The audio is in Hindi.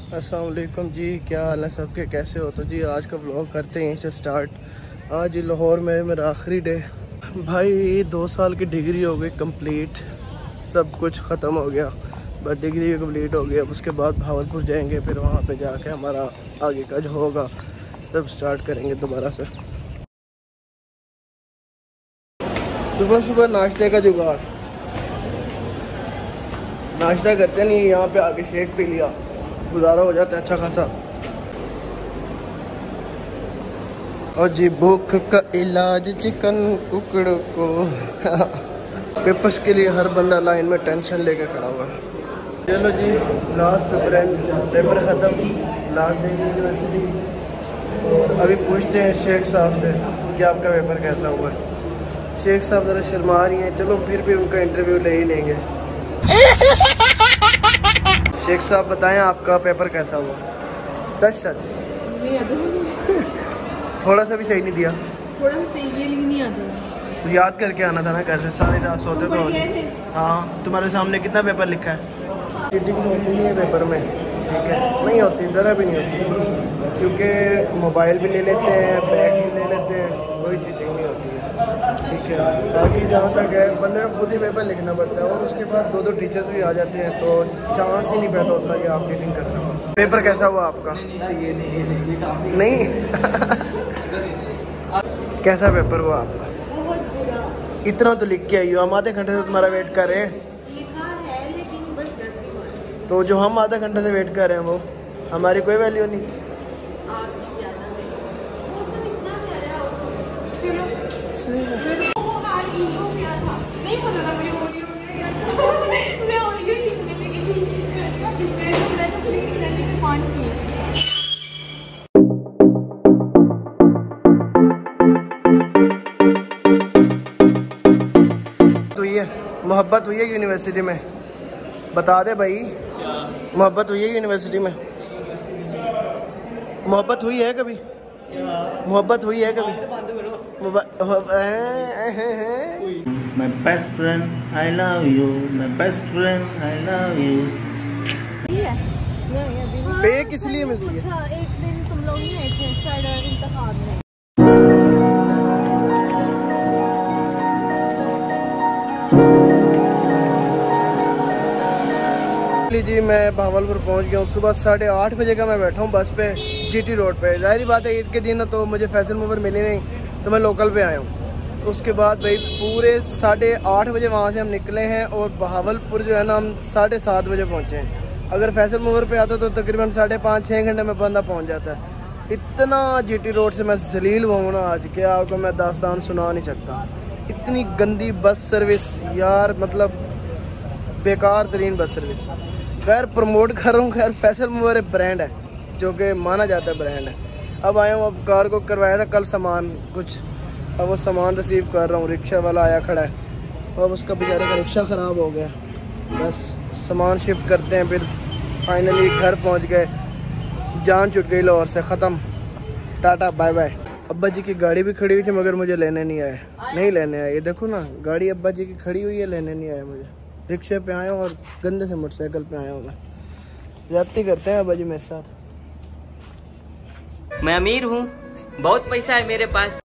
अस्सलाम वालेकुम जी, क्या हाल है सबके, कैसे हो? तो जी आज का व्लॉग करते हैं यहीं से स्टार्ट। आज लाहौर में मेरा आखिरी डे भाई। 2 साल की डिग्री हो गई कंप्लीट, सब कुछ ख़त्म हो गया, बस डिग्री भी कंप्लीट हो गई। अब उसके बाद भावलपुर जाएंगे, फिर वहाँ पे जाके हमारा आगे का जो होगा सब स्टार्ट करेंगे दोबारा से। सुबह सुबह नाश्ते का जुगाड़, नाश्ता करते नहीं, यहाँ पे आके शेक पी लिया, गुजारा हो जाता है अच्छा खासा। और जी भूख का इलाज चिकन कुकड़ को पेपर्स के लिए हर बंदा लाइन में टेंशन लेके खड़ा हुआ है। चलो जी, लास्ट पेपर ख़त्म, लास्ट डे यूनिवर्सिटी। तो अभी पूछते हैं शेख साहब से कि आपका पेपर कैसा हुआ है। शेख साहब ज़रा शर्मा रही हैं, चलो फिर भी उनका इंटरव्यू ले ही लेंगे। शेख साहब बताएं आपका पेपर कैसा हुआ? सच सच थोड़ा सा भी सही नहीं दिया? थोड़ा सा सही किया लेकिन नहीं आता। तो याद करके आना था ना घर से, सारी रात सोते तो। हाँ, तुम्हारे सामने कितना पेपर लिखा है? चीटिंग तो होती नहीं है पेपर में, ठीक है? नहीं होती, ज़रा भी नहीं होती, क्योंकि मोबाइल भी ले लेते हैं, बैग्स भी ले लेते हैं, कोई चीटिंग नहीं होती है, ठीक है? बाकी जहाँ तक है बंदे को खुद ही पेपर लिखना पड़ता है, और उसके बाद 2-2 टीचर्स भी आ जाते हैं, तो चांस ही नहीं पैदा होता कि आप चीटिंग कर सको। पेपर कैसा हुआ आपका? नहीं कैसा पेपर हुआ आपका? इतना तो लिख के आई हो, हम आधे घंटे से तुम्हारा वेट कर रहे हैं। तो जो हम आधा घंटे से वेट कर रहे हैं वो हमारी कोई वैल्यू नहीं। तो ये मोहब्बत हुई है यूनिवर्सिटी में? बता दे भाई, मोहब्बत हुई है यूनिवर्सिटी में? मोहब्बत हुई है कभी? मोहब्बत हुई है कभी? My best friend, I love you. My best friend, I love you. पे किस लिए मिलती है? एक दिन तुम लोग नहीं आए थे सर इंतखाब में। जी मैं भावलपुर पहुंच गया हूँ। सुबह 8:30 बजे का मैं बैठा हूँ बस पे, जीटी रोड पे। जाहिर बात है ईद के दिन तो मुझे फैसल मूवर मिली नहीं, तो मैं लोकल पे आया हूँ। उसके बाद भाई पूरे 8:30 बजे वहाँ से हम निकले हैं, और भावलपुर जो है ना हम 7:30 बजे पहुँचे हैं। अगर फैसल मूवर पे आता तो तकरीबन 5.5-6 घंटे में बंदा पहुँच जाता है। इतना जीटी रोड से मैं जलील हुआ हूँ ना आज, क्या आपको मैं दास्तान सुना नहीं सकता। इतनी गंदी बस सर्विस यार, मतलब बेकार तरीन बस सर्विस। खैर प्रमोट कर रहा हूँ, खैर फैसल मूवर एक ब्रांड है जो कि माना जाता है ब्रांड है। अब आया हूँ, अब कार को करवाया था कल सामान कुछ, अब वो सामान रिसीव कर रहा हूँ। रिक्शा वाला आया खड़ा है, अब उसका बेचारे का रिक्शा ख़राब हो गया। बस सामान शिफ्ट करते हैं, फिर फाइनली घर पहुँच गए। जान छुट गई लाहौर से, ख़त्म, टाटा बाय बाय। अब्बा जी की गाड़ी भी खड़ी हुई थी मगर मुझे लेने नहीं आए, नहीं लेने आए। ये देखो ना गाड़ी अब्बा जी की खड़ी हुई है, लेने नहीं आया मुझे। रिक्शे पे आया हूँ और गंदे से मोटरसाइकिल पे आया हूँ मैं। ज्यादती करते हैं अब्बा जी मेरे साथ। मैं अमीर हूँ, बहुत पैसा है मेरे पास।